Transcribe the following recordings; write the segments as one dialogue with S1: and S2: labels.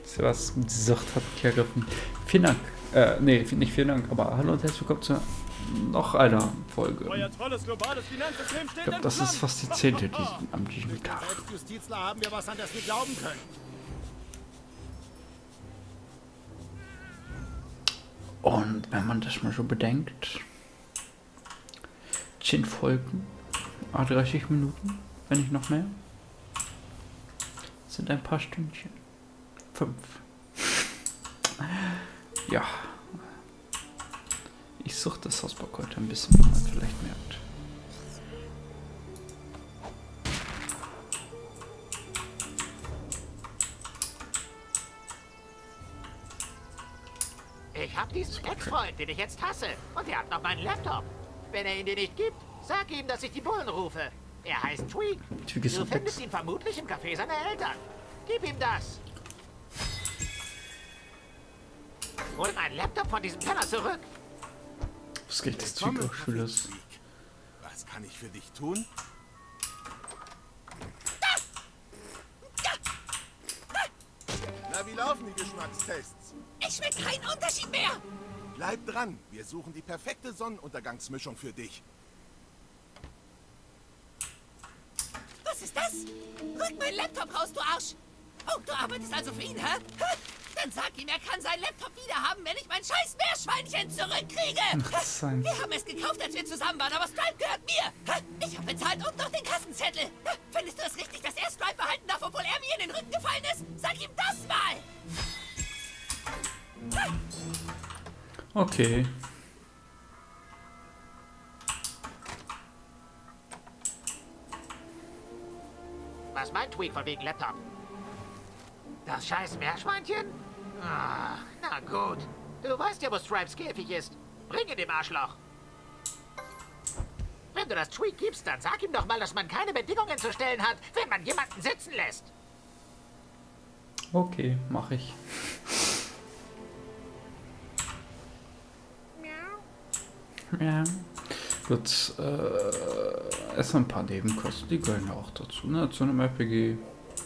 S1: Was die Sucht hat mich ergriffen. Vielen Dank. Nee, nicht vielen Dank, aber hallo und herzlich willkommen zu noch einer Folge.
S2: Euer tolles globales Finanzsystem steht
S1: Ich glaube, das ist fast die 10. am diesem Tag.
S3: Als Justizler haben wir was, an das wir glauben können.
S1: Und wenn man das mal so bedenkt, 10 Folgen, 30 Minuten, wenn nicht noch mehr, sind ein paar Stündchen. 5. Ja. Ich suche das Hausbock heute ein bisschen, wie man vielleicht merkt.
S4: Ich hab diesen Ex-Freund, den ich jetzt hasse. Und er hat noch meinen Laptop. Wenn er ihn dir nicht gibt, sag ihm, dass ich die Bullen rufe. Er heißt Tweak.
S1: Tweak ist
S4: Du
S1: ein
S4: findest
S1: Ex.
S4: ihn vermutlich im Café seiner Eltern. Gib ihm das. Hol meinen Laptop von diesem Penner zurück.
S1: Was geht das Typ auch schon los?
S3: Was kann ich für dich tun? Na, wie laufen die Geschmackstests?
S5: Ich schmecke keinen Unterschied mehr.
S3: Bleib dran, wir suchen die perfekte Sonnenuntergangsmischung für dich.
S5: Was ist das? Rück meinen Laptop raus, du Arsch. Oh, du arbeitest also für ihn, hä? Dann sag ihm, er kann seinen Laptop wiederhaben, wenn ich mein scheiß Meerschweinchen zurückkriege. Wir haben es gekauft, als wir zusammen waren, aber Stripe gehört mir. Ich habe bezahlt und noch den Kassenzettel. Findest du es richtig, dass er Stripe behalten darf, obwohl er mir in den Rücken gefallen ist? Sag ihm das mal.
S1: Okay.
S4: Was meint Tweak von wegen Laptop? Das scheiß Meerschweinchen? Ach, na gut. Du weißt ja, wo Stripes Käfig ist. Bring ihn dem Arschloch. Wenn du das Tweak gibst, dann sag ihm doch mal, dass man keine Bedingungen zu stellen hat, wenn man jemanden sitzen lässt.
S1: Okay, mache ich. Ja. Gut, es sind ein paar Nebenkosten, die gehören ja auch dazu, ne? Zu einem RPG.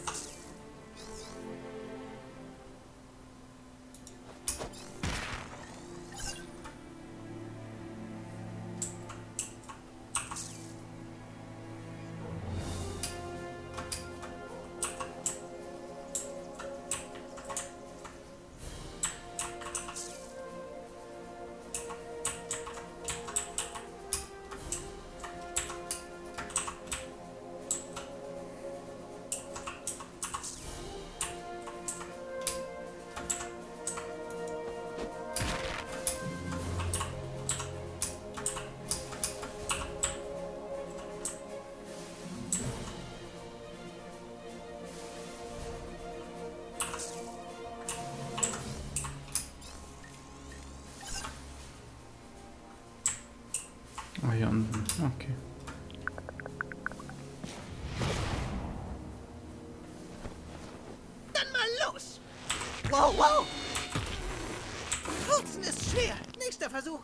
S1: Ah, hier unten. Okay.
S5: Dann mal los. Wow, wow. Furzen ist schwer. Nächster Versuch.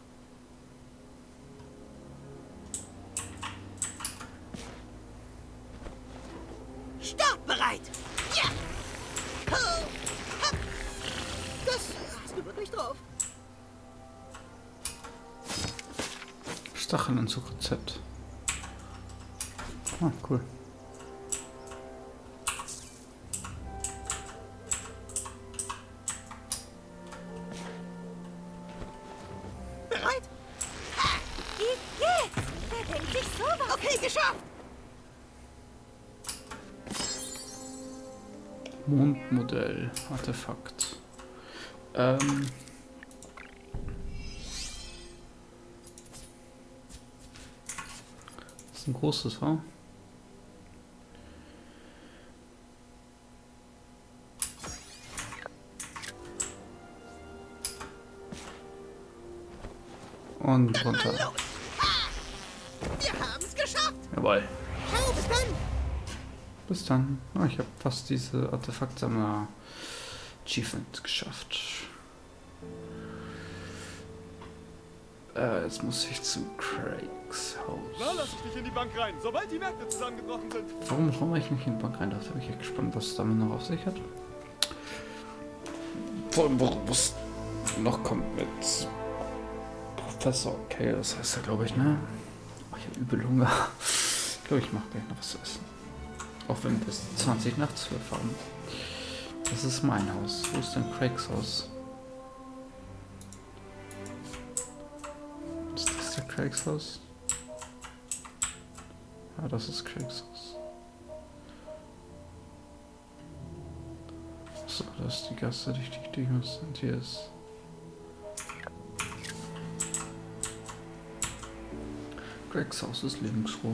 S5: Startbereit. Ja. Oh. Hopp. Das hast du wirklich drauf.
S1: Stachelanzug-Rezept. Ah, cool.
S5: Bereit? Ha. Wie geht's? Wer denkt sich sowas? Okay, geschafft.
S1: Mondmodell, Artefakt. Das ist ein großes, wa? Und runter.
S5: Los. Ha. Wir haben's geschafft.
S1: Jawohl.
S5: Ciao, bis dann.
S1: Bis dann. Oh, ich habe fast diese Artefaktsammler Achievement geschafft. Jetzt muss ich zu Craigs Haus.
S2: Na, lass ich dich in die Bank rein, sobald die Märkte zusammengebrochen sind.
S1: Warum komme ich nicht in die Bank rein? Da bin ich echt gespannt, was es damit noch auf sich hat. Vor allem, was noch kommt mit Professor K, das heißt ja, glaube ich, ne? Oh, ich habe übel Hunger. Ich glaube, ich mache gleich noch was zu essen. Auch wenn wir es 20 nach 12 haben. Das ist mein Haus. Wo ist denn Craigs Haus? Ist das der Craigs Haus? Ja, das ist Craigs Haus. So, das ist die Gasse, durch die ich durch muss. Und hier ist... Craigs Haus ist Lebensruhe.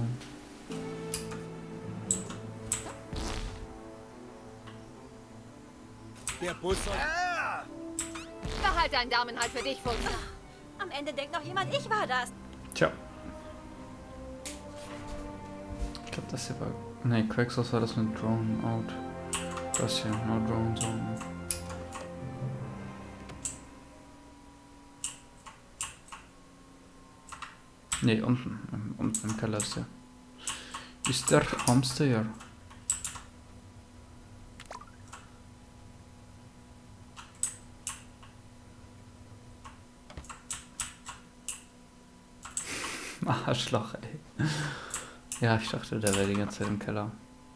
S3: Der Bus soll...
S6: Behalt deinen Daumen halt für dich, Fuchs. Am Ende denkt noch jemand, ich war das.
S1: Tja. Ich glaube, das hier war... Ne, Craigs Haus war das mit Drone Out. Das hier, no Drone Zone. Ne, unten. Unten im Keller ist der. Ist der Hamster hier? Arschloch, ey. Ja, ich dachte, der wäre die ganze Zeit im Keller.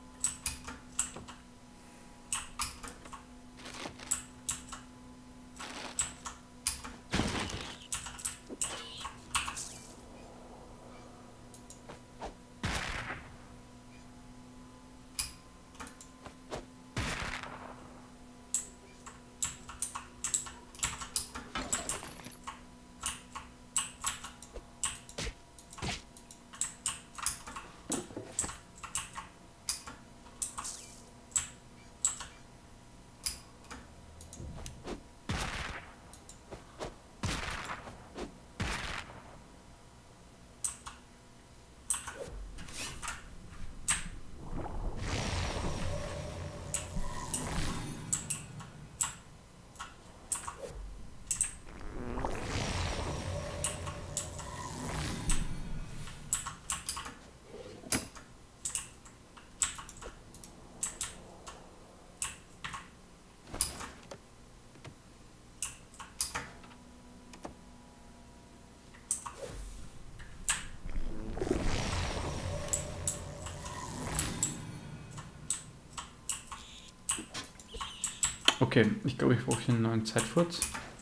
S1: Okay, ich glaube, ich brauche hier einen neuen Zeitfurz.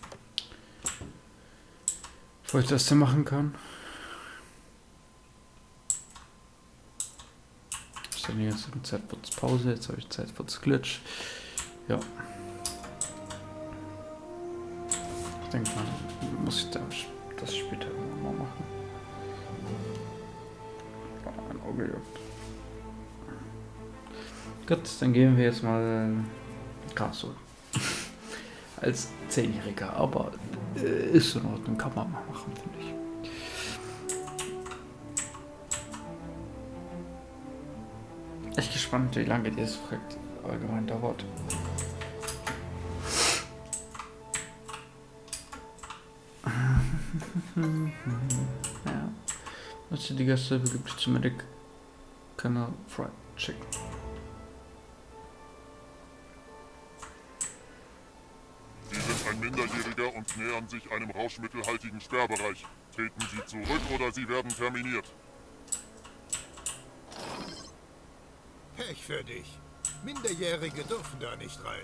S1: Bevor ich das denn machen kann. Ich habe jetzt eine Zeitfurz-Pause, jetzt habe ich Zeitfurz-Glitch. Ja. Ich denke mal, muss ich das später mal machen. Ein Auge juckt. Gut, dann gehen wir jetzt mal Gras holen. Als 10-Jähriger, aber ist in Ordnung, kann man mal machen, finde ich. Echt gespannt, wie lange dieses Projekt allgemein dauert. Ja. Was die Gäste begibt sich zum Medic Colonel Fried Chicken.
S7: Ein Minderjähriger und nähern sich einem rauschmittelhaltigen Sperrbereich. Treten Sie zurück oder Sie werden terminiert.
S3: Pech für dich. Minderjährige dürfen da nicht rein.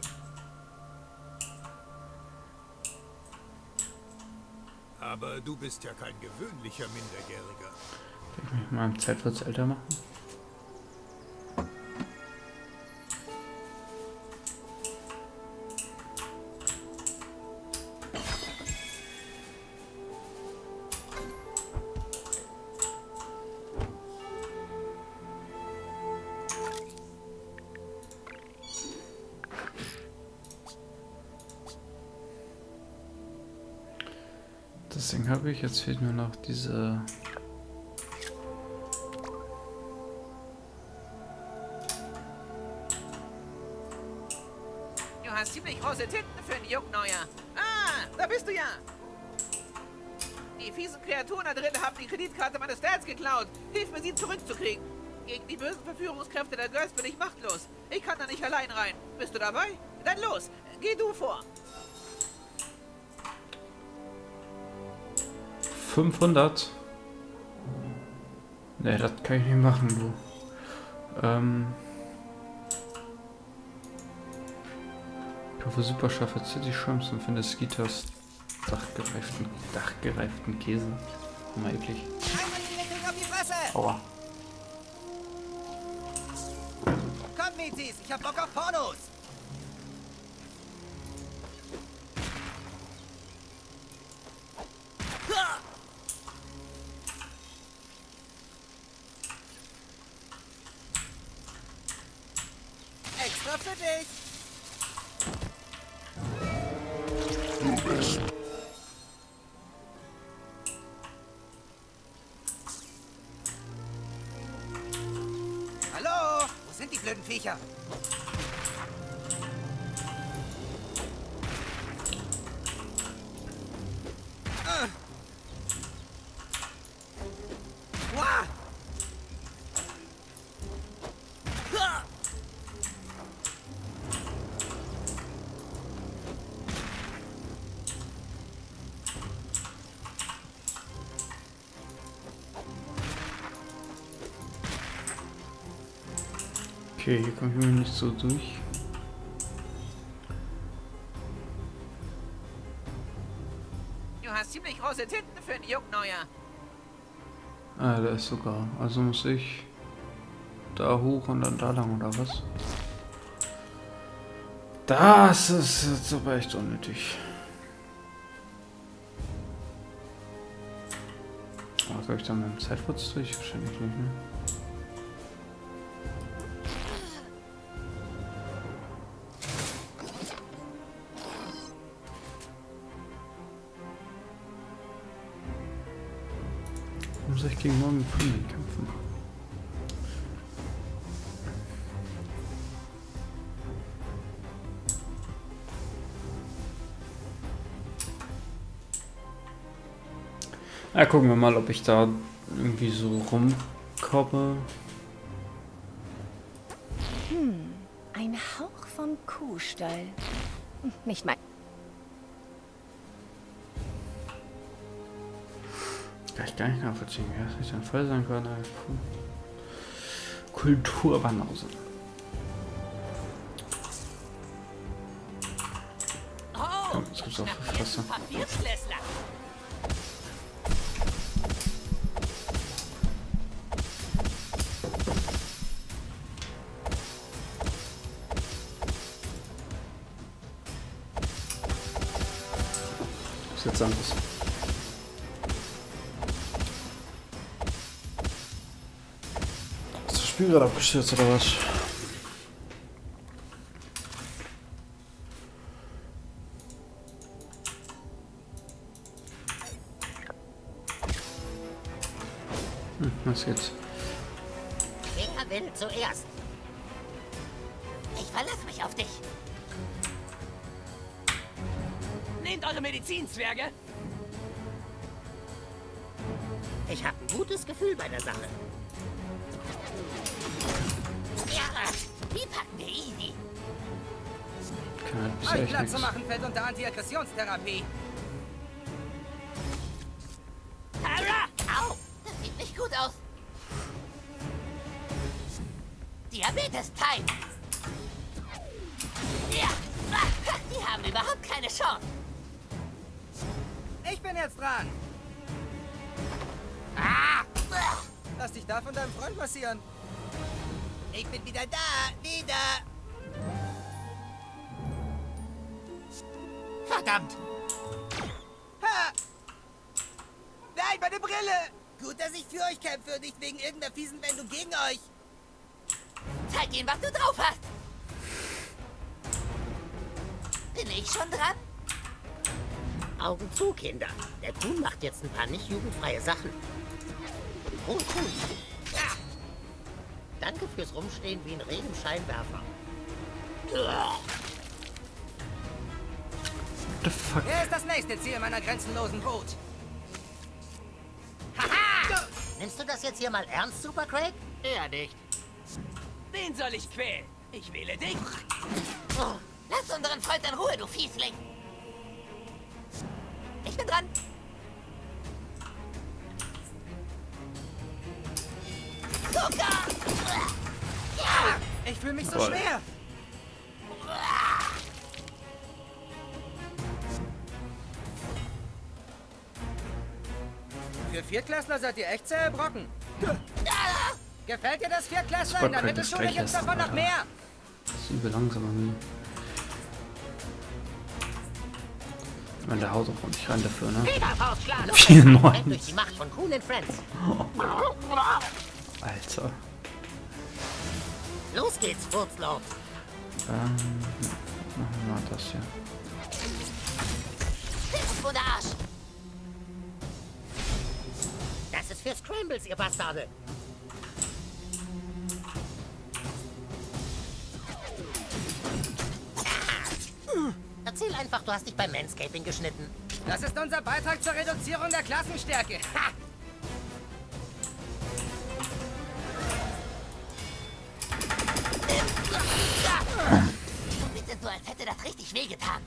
S3: Aber du bist ja kein gewöhnlicher Minderjähriger.
S1: Kann ich mich mal im Zeitfurz älter machen? Deswegen habe ich, jetzt fehlt nur noch diese...
S8: Du hast ziemlich große Titten für einen Juckneuer. Ah, da bist du ja. Die fiesen Kreaturen da drin haben die Kreditkarte meines Dads geklaut. Hilf mir, sie zurückzukriegen. Gegen die bösen Verführungskräfte der Girls bin ich machtlos. Ich kann da nicht allein rein. Bist du dabei? Dann los, geh du vor.
S1: 500? Ne, das kann ich nicht machen, du. Ich hoffe, Superscharf hat City Shrimps und finde Skitas dachgereiften Käse. Mal eklig.
S5: Auf die Fresse!
S1: Aua.
S5: Kommt, Mizis, ich hab Bock auf Pornos! Extra für dich! Hallo? Wo sind die blöden Viecher? Wah!
S1: Okay, hier komme ich mir nicht so durch.
S8: Du hast ziemlich große Tinten für einen Juckneuer.
S1: Ah, da ist sogar. Also muss ich da hoch und dann da lang, oder was? Das ist jetzt aber echt unnötig. Oh, soll ich da mit dem Zeitwurz durch? Wahrscheinlich nicht, ne? Warum soll ich gegen Morgan Freeman kämpfen? Ja, gucken wir mal, ob ich da irgendwie so rumkomme.
S6: Ein Hauch vom Kuhstall. Nicht mein...
S1: Kann ich gar nicht nachvollziehen, wie das nicht ein Fall sein kann. Kulturbanause. Komm, jetzt gibt's auch für Fresse.
S5: Papierschlüssler!
S1: Ist jetzt anders. Ist das Spiel gerade abgestürzt oder was? Was geht's?
S4: Wer will zuerst?
S5: Ich verlasse mich auf dich. Nehmt eure Medizinzwerge.
S4: Ich habe ein gutes Gefühl bei der Sache.
S5: Ja, die packen wir easy.
S1: Kann halt bisher
S5: Euch
S1: echt
S5: Platz zu
S1: nichts.
S5: machen fällt unter Antiaggressionstherapie. Tara! Au! Das sieht nicht gut aus. Diabetes-Time! Ja! Die haben überhaupt keine Chance. Ich bin jetzt dran. Ah! Lass dich da von deinem Freund massieren. Ich bin wieder da! Wieder! Verdammt! Ha! Nein, meine Brille! Gut, dass ich für euch kämpfe und nicht wegen irgendeiner fiesen Wendung gegen euch. Zeig ihnen, was du drauf hast. Bin ich schon dran?
S4: Augen zu, Kinder. Der Kuhn macht jetzt ein paar nicht jugendfreie Sachen. Kuhn.
S5: Ja.
S4: Danke fürs Rumstehen wie ein Regenscheinwerfer.
S1: What the fuck?
S5: Wer ist das nächste Ziel meiner grenzenlosen Wut? Haha!
S4: Nimmst du das jetzt hier mal ernst, Super Craig? Eher nicht.
S5: Wen soll ich quälen? Ich wähle dich. Oh, lass unseren Freund in Ruhe, du Fiesling. Ich bin dran. Zucker!
S9: Ich fühle mich so
S1: Toll.
S9: schwer. Für Viertklässler seid ihr echt zähe Brocken. Gefällt dir das, Viertklässler? In der
S1: Gott, das
S9: Mittelschule gibt's
S1: Gleiche
S9: davon noch
S1: ist,
S9: mehr.
S1: Das ist übel langsam irgendwie. Ich meine, der haut auch nicht rein dafür, ne?
S4: Federfaustschlag.
S1: 94.
S4: Durch die Macht von coolen Friends.
S1: Alter.
S4: Los geht's, Furzlord.
S1: Machen wir mal das hier.
S5: Wo der Arsch?
S4: Das ist für Scrambles, ihr Bastarde. Erzähl einfach, du hast dich beim Manscaping geschnitten.
S9: Das ist unser Beitrag zur Reduzierung der Klassenstärke. Ha!
S5: Bitte so, als hätte das richtig wehgetan.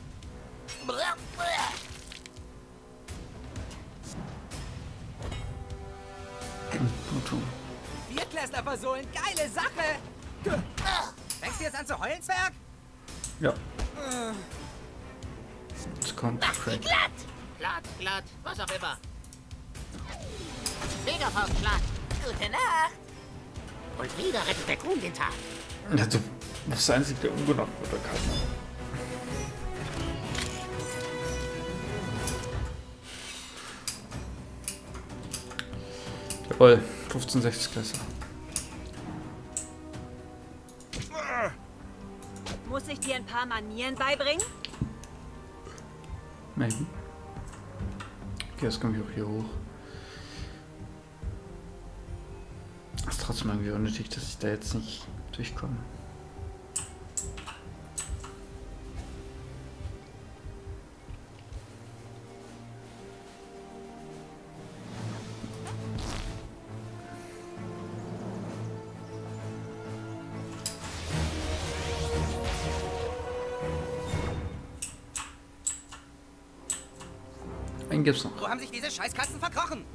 S1: Blutung.
S9: Viertklässler versohlen, geile Sache. Fängst du jetzt an zu heulen, Zwerg?
S1: Ja. Jetzt kommt Craig.
S4: Glatt, was auch immer. Federfaustschlag.
S5: Gute Nacht.
S4: Und wieder rettet der Kuhn den Tag.
S1: Ja, du bist der Einzige, der umgenommen wurde, kann. Jawohl, 15, 60 Klasse.
S6: Muss ich dir ein paar Manieren beibringen?
S1: Maybe. Okay, jetzt kommen wir auch hier hoch. Das ist trotzdem irgendwie unnötig, dass ich da jetzt nicht durchkomme. Einen gibt's noch.
S9: Wo haben sich diese Scheißkatzen verkrochen?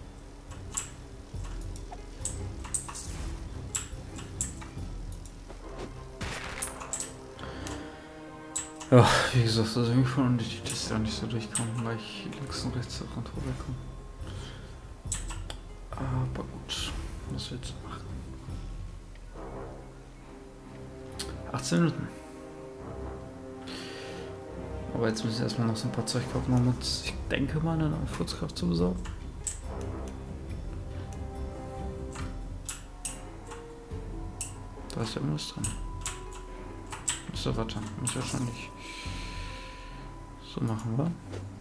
S1: Ja, wie gesagt, das ist irgendwie voll unnötig, dass ich da nicht so durchkomme, weil ich links und rechts auch rüberkomme. Aber gut, was willst du machen? 18 Minuten. Aber jetzt muss ich erstmal noch so ein paar Zeug kaufen, um uns, ich denke mal, eine neue Furzkraft zu besorgen. Da ist ja irgendwas drin. So, warte, muss wahrscheinlich so machen, wa?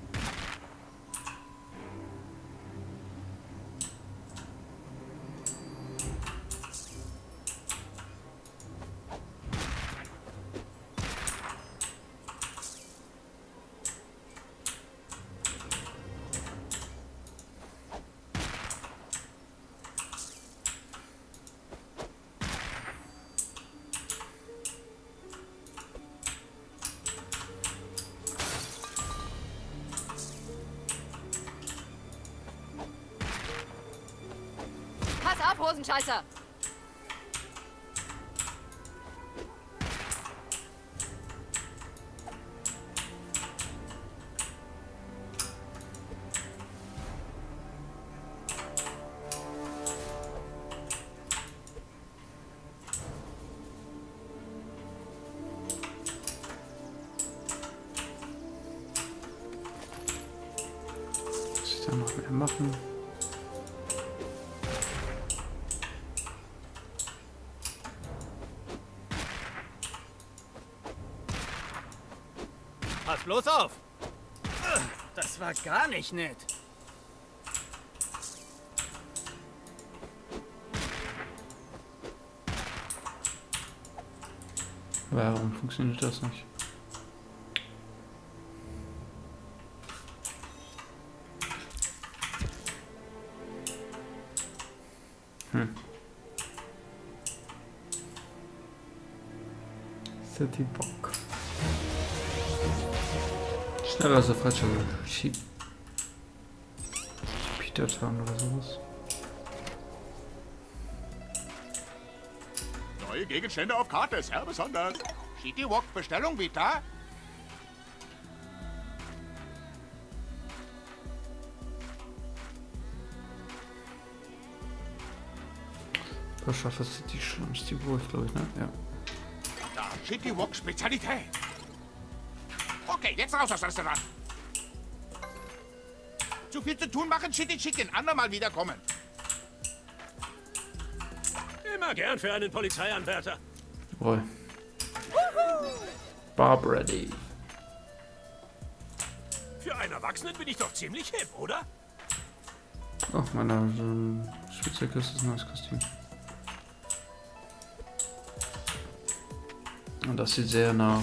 S6: Pass auf, Hosenscheißer!
S1: Muss ich da noch mehr machen?
S2: Pass bloß auf!
S9: Das war gar nicht nett.
S1: Warum funktioniert das nicht? City Bock. Schneller als der falsche Peter Town oder sowas.
S10: Neue Gegenstände auf Karte, sehr besonders. Shitty Wok, Bestellung, Vita.
S1: Beschaffe City Schlamms, die Burg, glaube ich, ne? Ja.
S10: Da, Shitty Wok, Spezialität. Okay, jetzt raus aus dem Restaurant. Zu viel zu tun machen, Shitty Chicken. Andermal wiederkommen.
S11: Immer gern für einen Polizeianwärter.
S1: Jawohl. Barb ready.
S11: Für einen Erwachsenen bin ich doch ziemlich hip, oder?
S1: Oh, meine Spielzeugkiste ist ein neues Kostüm. Und das sieht sehr nach...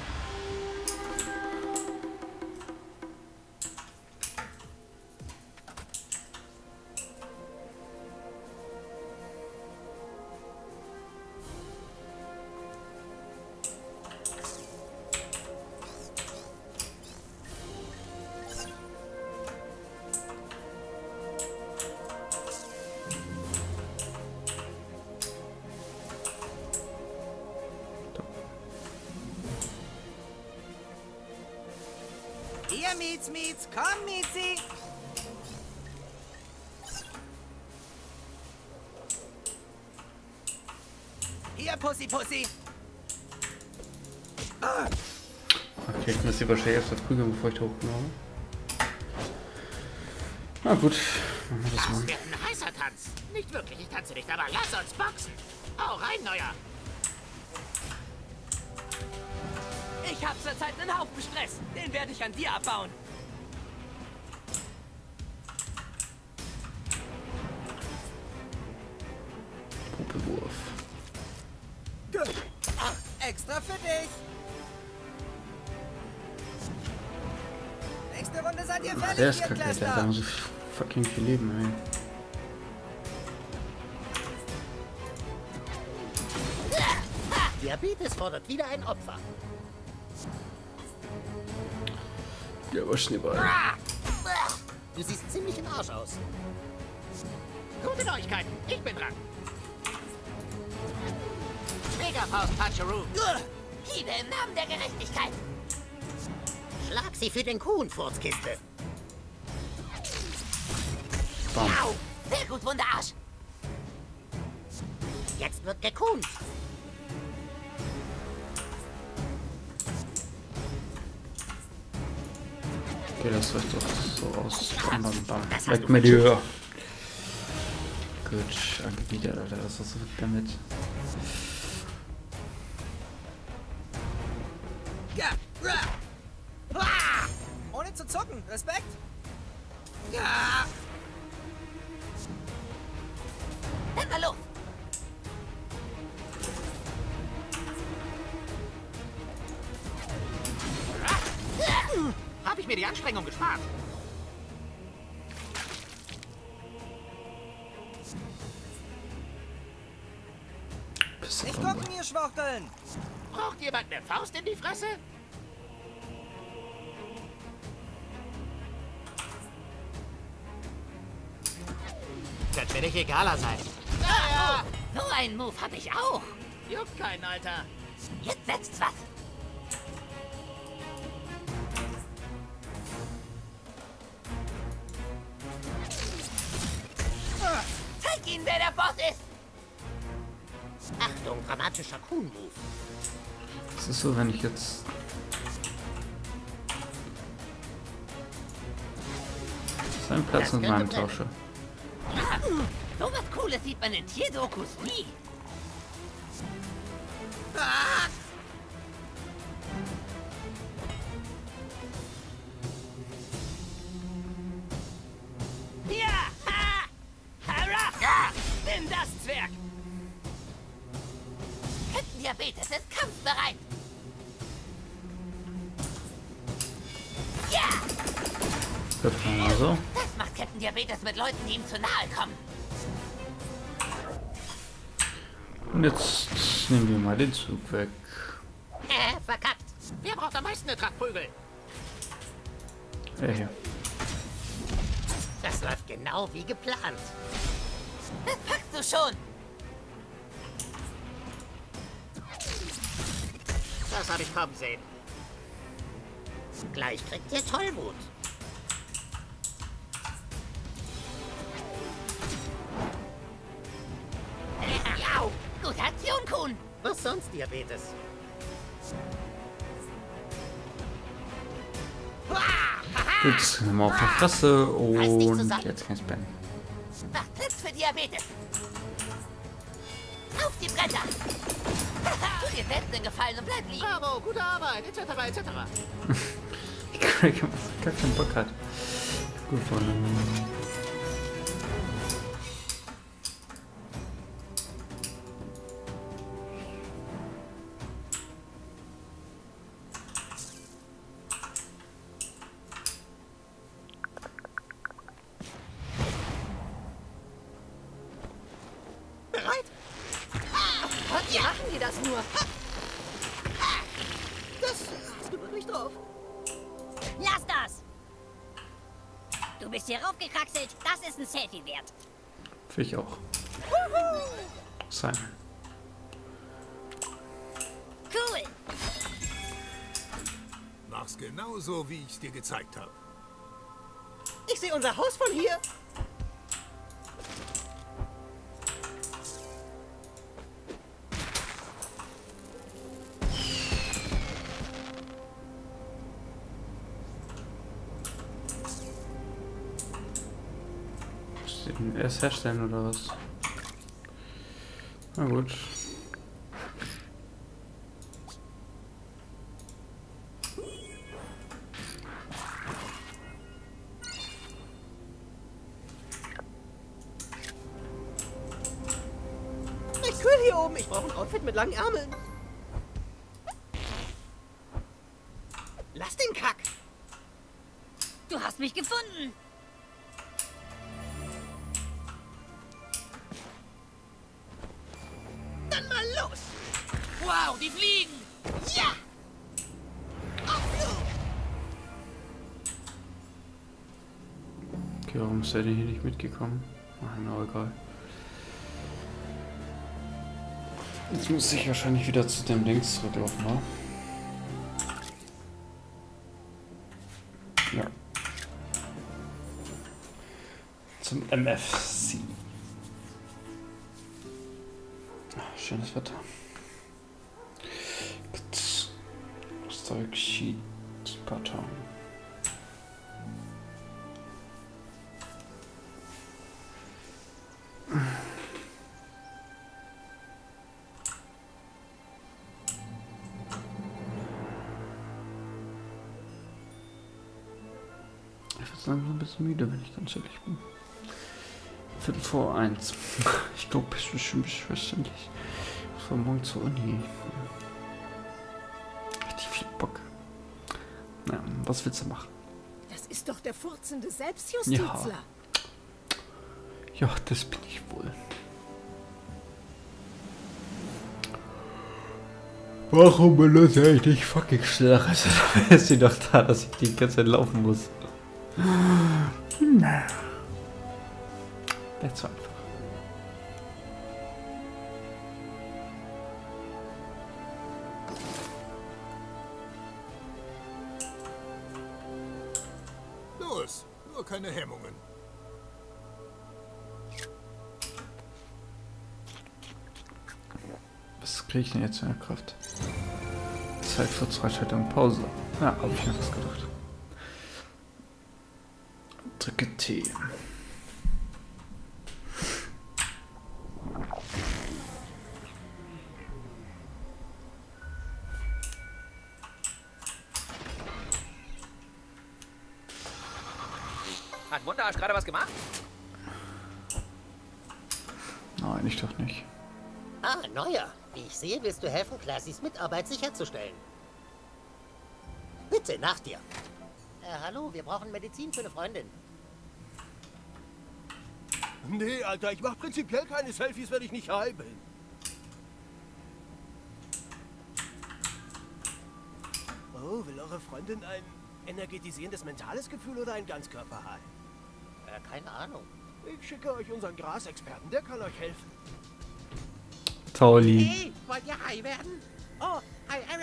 S9: Hier, Mietz, komm, Mietzi. Hier, Pussy.
S1: Okay, ich muss die wahrscheinlich erst verprügeln, bevor ich da hochkomme. Na gut, machen wir das mal.
S4: Das wird ein heißer Tanz. Nicht wirklich, ich tanze nicht, aber lass uns boxen. Hau rein, Neuer.
S5: Ich hab zurzeit einen Haufen Stress. Den werde ich an dir abbauen.
S1: Puppewurf.
S9: Extra für dich. Nächste Runde seid ihr fertig,
S1: Der ist
S9: ihr
S1: kacke, der hat
S9: Cluster.
S1: so fucking viel Leben, ey.
S4: Diabetes fordert wieder ein Opfer.
S1: Ja, aber Schneeball.
S4: Du siehst ziemlich im Arsch aus. Gute Neuigkeiten, ich bin dran. Schlägerfaust Puncheroo.
S5: Hiebe im Namen der Gerechtigkeit.
S4: Schlag sie für den Kuhn-Furzkiste.
S5: Au! Sehr gut, Wunderarsch.
S4: Jetzt wird gekuhnt.
S1: Okay, das reicht doch so aus. Bam, bam, bam. Weg mit dir. Gut, angewidert, Alter. Was hast du damit?
S9: Ja. Ohne zu zucken. Respekt.
S5: Ja. Dann mal los.
S4: Habe ich mir die Anstrengung gespart.
S9: Nicht gucken, ihr Schwachteln.
S4: Braucht jemand eine Faust in die Fresse? Könnte mir nicht egaler sein.
S5: Ah, oh, so einen Move hab ich auch.
S4: Juckt keinen, Alter.
S5: Jetzt setzt's was. Zeig ihnen, wer der Boss ist.
S4: Achtung, dramatischer Kuhn-Move.
S1: Es ist so, wenn ich jetzt... seinen Platz mit meinem tausche.
S5: So was Cooles sieht man in Tierdokus nie. Ja! Ha! Hara! Ja! Nimm das, Zwerg! Kettendiabetes ist kampfbereit! Ja!
S1: Hüpfen wir mal so.
S5: Das macht Kettendiabetes mit Leuten, die ihm zu nahe kommen.
S1: Und jetzt nehmen wir mal den Zug weg.
S4: Verkackt. Wer braucht am meisten eine Tracht Prügel?
S1: Hier.
S4: Das läuft genau wie geplant.
S5: Das packst du schon.
S4: Das habe ich kommen sehen. Gleich kriegt ihr Tollwut.
S5: Jau! Gute Aktion, Kuhn!
S4: Was sonst, Diabetes?
S1: Gut, nehmen wir auf die Fresse und jetzt kann ich pennen.
S5: Macht Platz für Diabetes! Auf die Bretter! Tu dir selbst den Gefallen und bleib liegen!
S4: Bravo, gute Arbeit, etc. etc.
S1: Craig gar keinen Bock hat. Gut von
S5: Bereit? Wie machen die das nur?
S9: Das hast du wirklich drauf.
S6: Lass das! Du bist hier raufgekraxelt. Das ist ein Selfie wert.
S1: Finde ich auch. Sein.
S6: Cool!
S3: Mach's genauso, wie ich's dir gezeigt habe.
S9: Ich sehe unser Haus von hier.
S1: Erst herstellen oder was? Na gut.
S9: Recht cool hier oben. Ich brauche ein Outfit mit langen Ärmeln. Lass den Kack.
S6: Du hast mich gefunden!
S5: Dann mal los! Wow, die fliegen! Ja!
S1: Okay, warum ist der denn hier nicht mitgekommen? Ach, na egal. Jetzt muss ich wahrscheinlich wieder zu dem Links zurücklaufen, ne? Ja. Zum MFC. Ach, schönes Wetter. Gut. Stoic Sheet Pattern. Ich bin langsam ein bisschen müde, wenn ich ganz ehrlich bin. 5:45. Ich glaube, es ist bestimmt verständlich. Ich war morgen zur Uni. Richtig viel Bock. Na, was willst du machen?
S12: Das ist doch der furzende Selbstjustizler.
S1: Ja, das bin ich wohl. Warum benutze ich nicht fucking schneller? Also, da ist sie doch da, dass ich die ganze Zeit laufen muss. Na. Wäre zu einfach.
S3: Los, nur keine Hemmungen.
S1: Was kriege ich denn jetzt in der Kraft? Zeit für 2 Schaltungen Pause. Ja, habe ich mir was gedacht. Drücke T.
S8: Hat Wunderarsch gerade was gemacht?
S1: Nein, ich doch nicht.
S4: Ah, Neuer. Wie ich sehe, willst du helfen, Classys Mitarbeit sicherzustellen. Bitte, nach dir. Hallo, wir brauchen Medizin für eine Freundin.
S2: Nee, Alter, ich mach prinzipiell keine Selfies, wenn ich nicht high bin. Oh, will eure Freundin ein energetisierendes mentales Gefühl oder ein Ganzkörper-High?
S4: Keine Ahnung.
S2: Ich schicke euch unseren Grasexperten, der kann euch helfen.
S1: Tauli.
S4: Hey, wollt ihr high werden? Oh, hi Eric.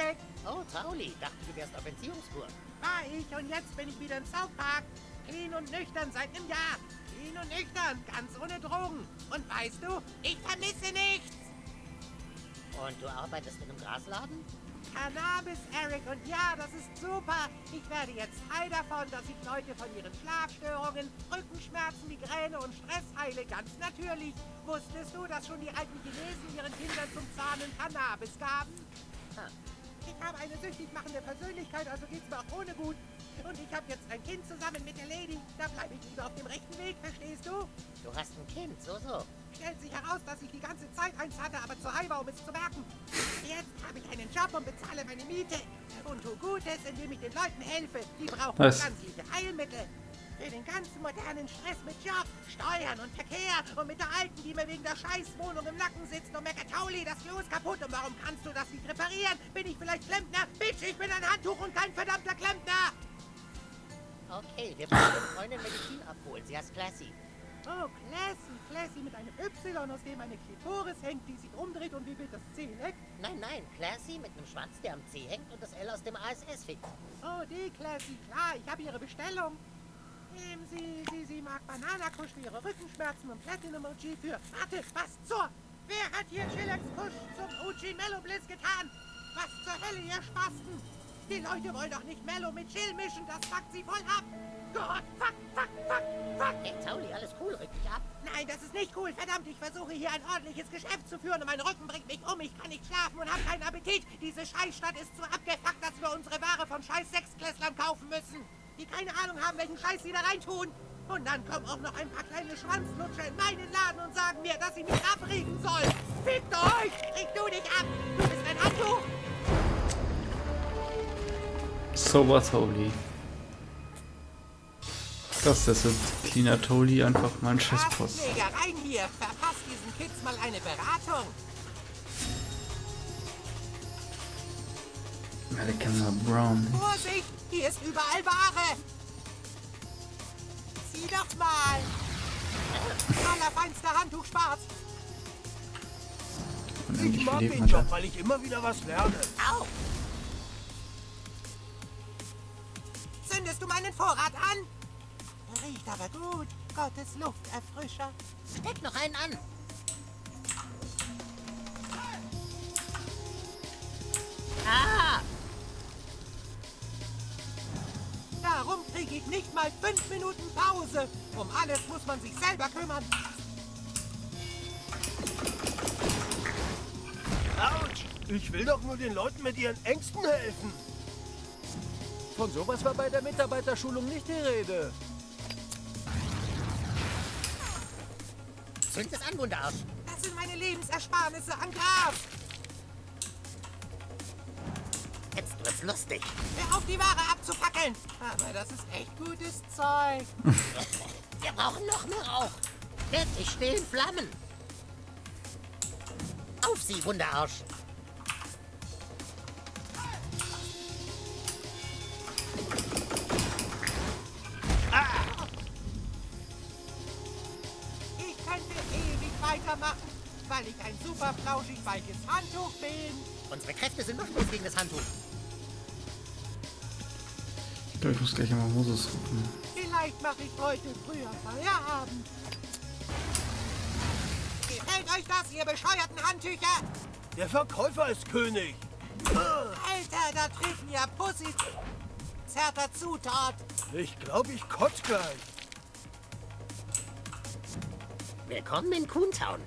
S4: Oh, Tauli, dachte du wärst auf Entziehungskur.
S13: War ich und jetzt bin ich wieder im South Park. Clean und nüchtern seit einem Jahr. Clean und nüchtern, ganz ohne Drogen. Und weißt du, ich vermisse nichts.
S4: Und du arbeitest in einem Grasladen?
S13: Cannabis, Eric, und ja, das ist super. Ich werde jetzt high davon, dass ich Leute von ihren Schlafstörungen, Rückenschmerzen, Migräne und Stress heile. Ganz natürlich. Wusstest du, dass schon die alten Chinesen ihren Kindern zum Zahnen Cannabis gaben? Ich habe eine süchtig machende Persönlichkeit, also geht's mir auch ohne gut. Und ich habe jetzt ein Kind zusammen mit der Lady. Da bleibe ich lieber auf dem rechten Weg, verstehst du?
S4: Du hast ein Kind, so.
S13: Stellt sich heraus, dass ich die ganze Zeit eins hatte, aber zu high war, um es zu merken. Jetzt habe ich einen Job und bezahle meine Miete. Und tu Gutes, indem ich den Leuten helfe. Die brauchen pflanzliche Heilmittel. Für den ganzen modernen Stress mit Job, Steuern und Verkehr. Und mit der Alten, die mir wegen der Scheißwohnung im Nacken sitzt und meckert, Tauli, das Klo ist kaputt. Und warum kannst du das nicht reparieren? Bin ich vielleicht Klempner? Bitch, ich bin ein Handtuch und kein verdammter Klempner.
S4: Okay, wir wollen deine Freundin Medizin abholen. Sie heißt Classy.
S13: Oh, Classy mit einem Y, aus dem eine Klitoris hängt, die sich umdreht und wie wird das C leckt?
S4: Nein, Classy mit einem Schwanz, der am C hängt und das L aus dem ASS fickt.
S13: Oh, die Classy, klar, ich habe ihre Bestellung. Sie mag Bananakusch für ihre Rückenschmerzen und Platinum-OG für... Warte, was zur... Wer hat hier Chillax-Kusch zum OG Mellow Bliss getan? Was zur Hölle, ihr Spasten? Die Leute wollen doch nicht Mellow mit Chill mischen, das fuckt sie voll ab. Gott, fuck.
S4: Hey, Tauli, alles cool, rück dich ab.
S13: Nein, das ist nicht cool, verdammt, ich versuche hier ein ordentliches Geschäft zu führen und mein Rücken bringt mich um, ich kann nicht schlafen und habe keinen Appetit. Diese Scheißstadt ist zu abgefuckt, dass wir unsere Ware von scheiß Sechsklässlern kaufen müssen, die keine Ahnung haben, welchen Scheiß sie da reintun. Und dann kommen auch noch ein paar kleine Schwanzlutscher in meinen Laden und sagen mir, dass ich mich abregen soll. Fickt euch! Krieg du dich ab! Du bist ein Handtuch!
S1: So was, Tauli. Krass, das wird Cleaner Tauli einfach mal ein Scheißpost.
S13: Rein hier! Verpasst diesen Kids mal eine Beratung!
S1: American Brown.
S13: Vorsicht! Hier ist überall Ware! Sieh doch mal! Allerfeinster Handtuch schwarz!
S2: Ich mag den Job, weil ich immer wieder was lerne.
S13: Au! Zündest du meinen Vorrat an? Riecht aber gut. Gottes Lufterfrischer.
S4: Steck noch einen an. Ah!
S13: Darum kriege ich nicht mal 5 Minuten Pause. Um alles muss man sich selber kümmern.
S2: Autsch! Ich will doch nur den Leuten mit ihren Ängsten helfen. Von sowas war bei der Mitarbeiterschulung nicht die Rede.
S4: Zünd es an, Wunderarsch.
S13: Das sind meine Lebensersparnisse an Gras.
S4: Jetzt wird's lustig.
S13: Hör auf, die Ware abzufackeln. Aber das ist echt gutes Zeug.
S4: Wir brauchen noch mehr Rauch. Ich stehe in Flammen. Auf sie, Wunderarsch.
S13: Ich könnte ewig weitermachen, weil ich ein super flauschig weiches Handtuch bin.
S4: Unsere Kräfte sind nutzlos gegen das Handtuch.
S1: Ich glaube, ich muss gleich einmal Moses rufen.
S13: Vielleicht mache ich heute früher Feierabend. Gefällt euch das, ihr bescheuerten Handtücher?
S2: Der Verkäufer ist König.
S13: Alter, da treten ja Pussys. Zerter Zutat.
S2: Ich glaube, ich kotze gleich.
S4: Willkommen in Coontown.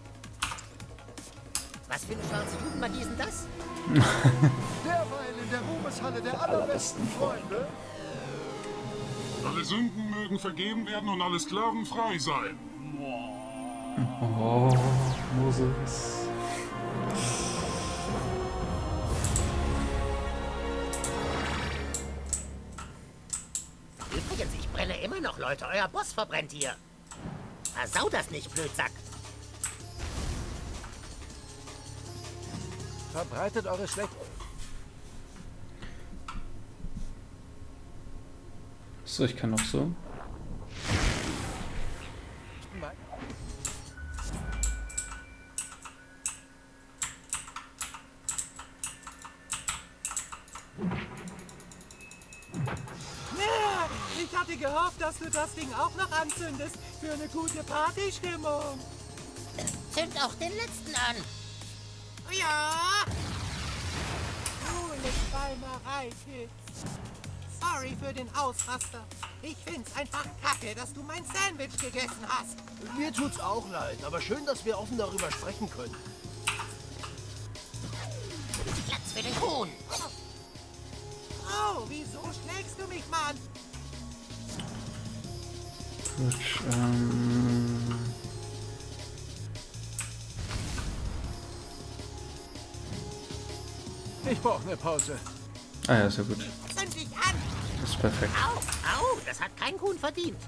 S4: Was für eine schwarze Jugendmagie ist denn das?
S3: Derweil in der Ruhmeshalle der allerbesten Freunde.
S7: Alle Sünden mögen vergeben werden und alle Sklaven frei sein.
S1: Oh, Moses.
S4: Übrigens, ich brenne immer noch, Leute. Euer Boss verbrennt hier. Versau das nicht, Blödsack.
S2: Verbreitet eure schlecht...
S1: So, ich kann noch so.
S2: hatte gehofft, dass du das Ding auch noch anzündest für eine gute Partystimmung.
S6: Zünd auch den letzten an.
S13: Ja!
S2: Coole Qualmerei, Kids. Sorry für den Ausraster. Ich find's einfach kacke, dass du mein Sandwich gegessen hast.
S14: Mir tut's auch leid, aber schön, dass wir offen darüber sprechen können.
S6: Platz für den Huhn.
S2: Oh, wieso schlägst du mich, Mann?
S1: Gut,
S14: Ich brauche eine Pause.
S1: Ah ja, sehr gut.
S13: Zünd dich an!
S1: Das ist perfekt.
S6: Au, au, das hat kein Huhn verdient.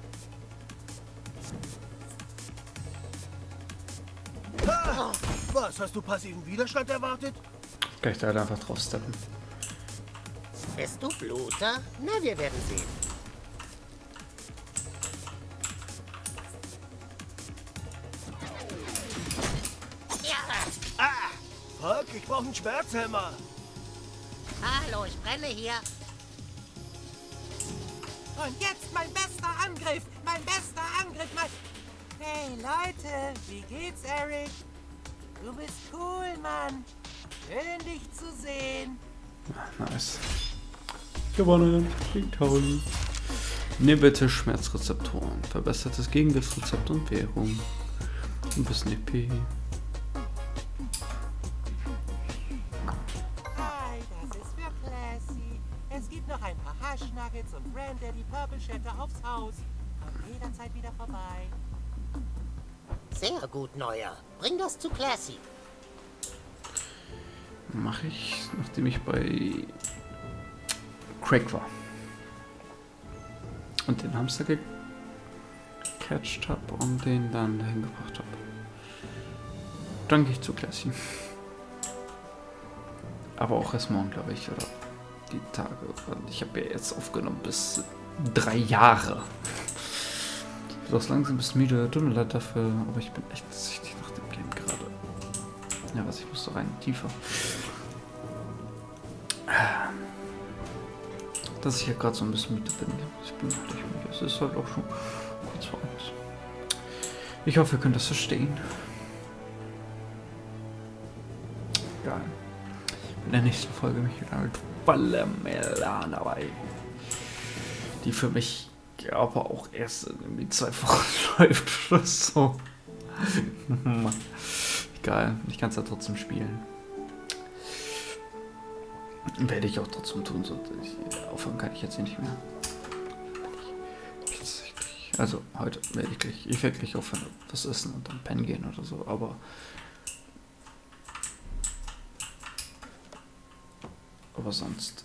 S14: Ah, was, hast du passiven Widerstand erwartet?
S1: Kann ich da halt einfach drauf steppen.
S6: Bist du Bluter? Na, wir werden sehen. Ja.
S14: Fuck, ich brauche einen Schmerzhammer.
S6: Hallo, ich brenne hier.
S2: Und jetzt mein bester Angriff! Mein bester Angriff! Hey Leute, wie geht's, Eric? Du bist cool, Mann. Schön, dich zu sehen.
S1: Nice. Gewonnen. Gegen Tauli. Inhibitor Schmerzrezeptoren. Verbessertes Gegengiftrezept und Währung. Ein bisschen EP.
S2: Hi, das ist für Classy. Es gibt noch ein paar Haschnuggets und Granddaddy Purple Shatter aufs Haus. Kommt jederzeit wieder vorbei.
S6: Sehr gut, Neuer. Bring das zu Classy.
S1: Mache ich, nachdem ich bei Craig war. Und den Hamster gecatcht habe und den dann dahin gebracht habe. Dann gehe ich zu Classy. Aber auch erst morgen, glaube ich, oder die Tage. Ich habe ja jetzt aufgenommen bis 3 Jahre. Ich bin auch langsam ein bisschen müde, tut mir leid dafür, aber ich bin echt süchtig nach dem Game gerade. Ja, was, ich muss so rein, tiefer. Dass ich ja gerade so ein bisschen müde bin. Ich bin halt nicht müde. Es ist halt auch schon kurz vor 1. Ich hoffe, ihr könnt das verstehen. Geil. In der nächsten Folge mich wieder mit Valhalla dabei. Die für mich aber auch erst in 2 Wochen läuft oder so. Egal, ich kann es ja trotzdem spielen. Werde ich auch trotzdem tun, so aufhören kann ich jetzt nicht mehr. Also heute werde ich werde gleich aufhören, was essen und dann pennen gehen oder so, aber sonst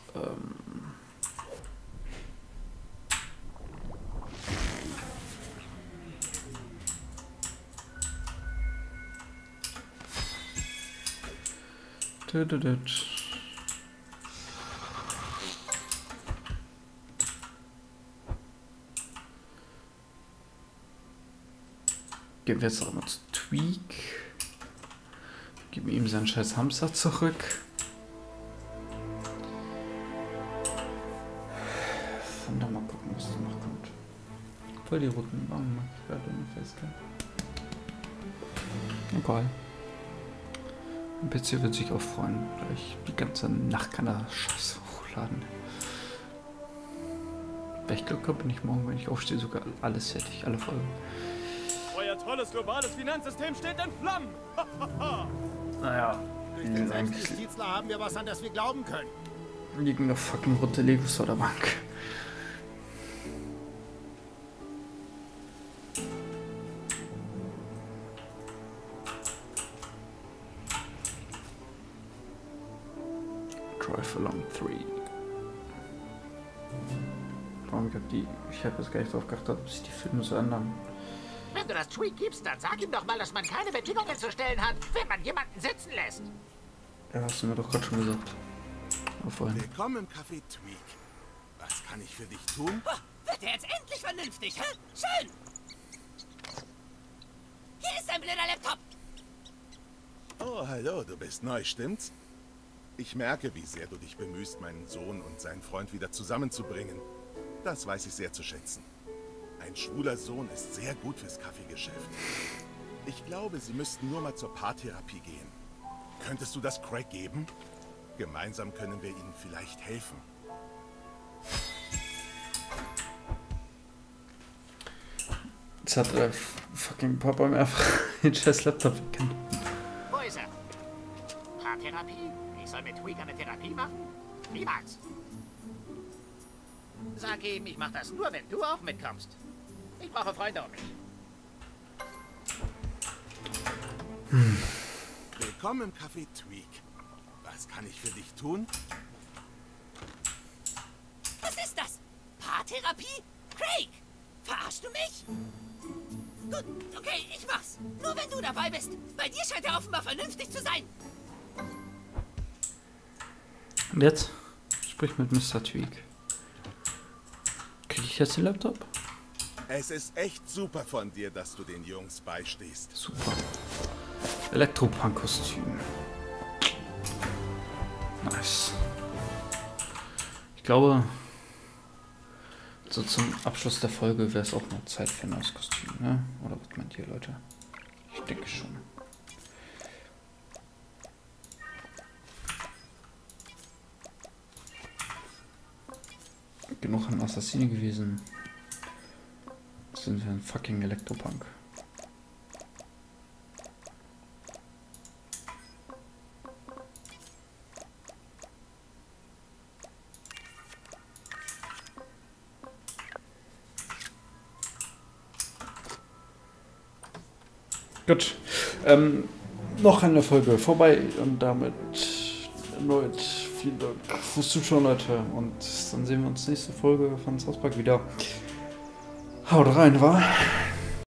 S1: gehen wir jetzt auch mal zu Tweak. Geben ihm seinen scheiß Hamster zurück. Und dann mal gucken, was da noch kommt. Voll die roten Wangen mag ich gerade noch festhalten. Egal. Ein PC wird sich auch freuen. Gleich die ganze Nacht kann er Scheiße hochladen. Wenn ich Glück habe, bin ich morgen, wenn ich aufstehe, sogar alles fertig, alle Folgen.
S15: Euer tolles globales Finanzsystem steht in Flammen!
S1: Naja.
S3: Durch den Selbstjustizler haben wir was, an das wir glauben können.
S1: Liegen noch fucking rote Legos vor der Bank. Drive Along 3. Warum ich habe jetzt gar nicht drauf geachtet, ob sich die Filme so ändern.
S4: Wenn du das Tweak gibst, dann sag ihm doch mal, dass man keine Bedingungen zu stellen hat, wenn man jemanden sitzen lässt.
S1: Ja, hast du mir doch gerade schon gesagt.
S3: Willkommen im Café Tweak. Was kann ich für dich tun?
S5: Oh, wird er jetzt endlich vernünftig, hä? Schön! Hier ist dein blöder Laptop!
S3: Oh, hallo, du bist neu, stimmt's? Ich merke, wie sehr du dich bemühst, meinen Sohn und seinen Freund wieder zusammenzubringen.
S16: Das weiß ich sehr zu schätzen. Ein schwuler Sohn ist sehr gut fürs Kaffeegeschäft. Ich glaube, Sie müssten nur mal zur Paartherapie gehen. Könntest du das Craig geben? Gemeinsam können wir Ihnen vielleicht helfen.
S1: Jetzt hat der fucking Papa mir einfach den scheiß Laptop weggenommen.
S4: Wo ist er? Paartherapie? Ich soll mit Tweak eine Therapie machen? Niemals. Sag ihm, ich mach das nur, wenn du auch mitkommst. Ich brauche Freunde um mich.
S16: Willkommen im Café Tweak. Was kann ich für dich tun?
S5: Was ist das? Paartherapie? Craig! Verarschst du mich? Gut, okay, ich mach's. Nur wenn du dabei bist. Bei dir scheint er offenbar vernünftig zu sein.
S1: Und jetzt? Sprich mit Mr. Tweak. Krieg ich jetzt den Laptop?
S16: Es ist echt super von dir, dass du den Jungs beistehst.
S1: Super. Elektropunk-Kostüm. Nice. Ich glaube, so zum Abschluss der Folge wäre es auch noch Zeit für ein neues Kostüm, ne? Oder was meint ihr, Leute? Ich denke schon. Genug an Assassine gewesen. Jetzt sind wir ein fucking Elektropunk. Gut. Noch eine Folge vorbei und damit erneut vielen Dank fürs Zuschauen, Leute. Und dann sehen wir uns nächste Folge von South Park wieder. Haut rein, wa?